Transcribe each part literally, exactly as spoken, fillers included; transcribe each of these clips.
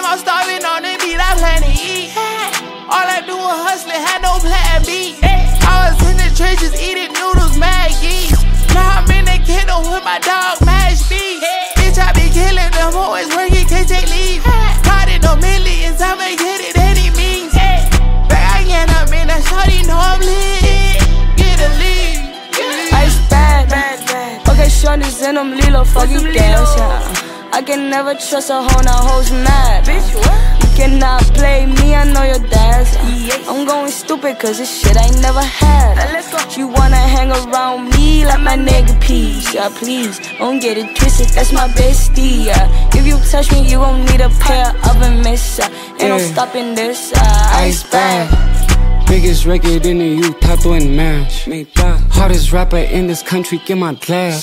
I'm starving on the beat, I plan to eat. All I do was hustling, had no plan B. I was in the trenches eating noodles, Maggie. Now I'm in the kingdom with my dog, MashBeatz. Bitch, I be killing them, always working, can't take leave. Caught in the millions, I'ma get it any means. Back again, I'm in that shorty, know I'm lit. Get a lead. Ice bad, bad, bad. Okay, shorties in them Lilo, fuck you dance, yeah. I can never trust a hoe, now hoes mad. Bitch, what? You cannot play me, I know your dad's. Yeah. I'm going stupid cause this shit I ain't never had. Let's go. You wanna hang around me like my nigga Peace, yeah, please. Don't get it twisted, that's my bestie, yeah. If you touch me, you gon' need a pair of a miss, yeah. Ain't yeah. no stopping this, uh, Ice bad. Biggest record in the OuttaThisWorld and Mash. Hardest rapper in this country, get my clap.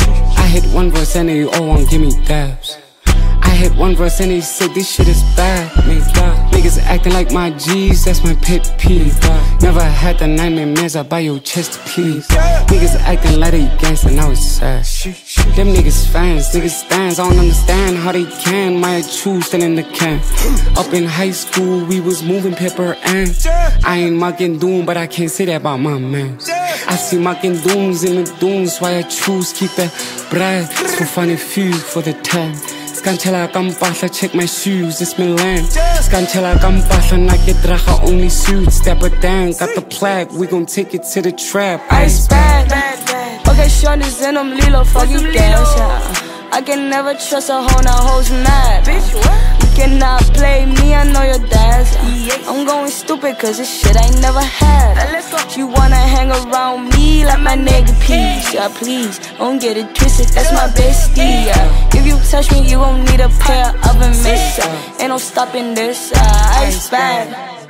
I hit one verse and they all won't give me dabs. I hit one verse and they said this shit is bad. Niggas acting like my G's, that's my pet peeve. Never had the nightmare mans, I buy your chest please. Niggas acting like they gangsta, now it's sad. Them niggas fans, niggas stands, I don't understand how they can. My true still in the can. Up in high school, we was moving paper and I ain't mucking doom, but I can't say that about my man. I see mucking dooms in the dooms, why I choose keep that bread. It's for funny few for the time. Scanchela kampahla, check my shoes, it's Milan. Scanchela kampahla, na ke draga only suit. Step it down, got the plaque, we gon' take it to the trap. Ice bad, bad, bad. Okay, shorties in them Lilo, fuck you dance, yeah. I can never trust a hoe, now hoes mad. Bitch, what? You cannot play me, I know your dad's. Yeah. I'm going stupid cause this shit I ain't never had. Let's go. You wanna hang around me like my nigga Peace, yeah, please. Don't get it twisted, that's my bestie, yeah. If you touch me, you gon' need a pair of a miss, yeah. Ain't no stopping this, uh, Ice bad.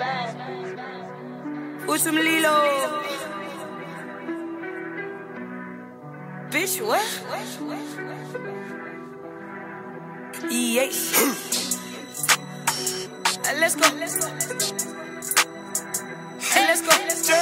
Put some Lilo. Bitch, what? Yes. Let's go. Let's go. Let's go.